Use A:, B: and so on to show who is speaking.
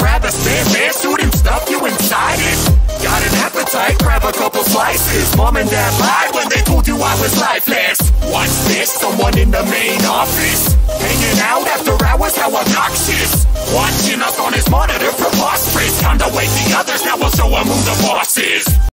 A: grab a spare suit and stuff you inside it. Got an appetite, grab a couple slices. Mom and dad lied when they told you I was lifeless. What's this? Someone in the main office hanging out after hours, how obnoxious. Watching us on his monitor, preposterous. Time to wake the others, now we'll show him who the boss is.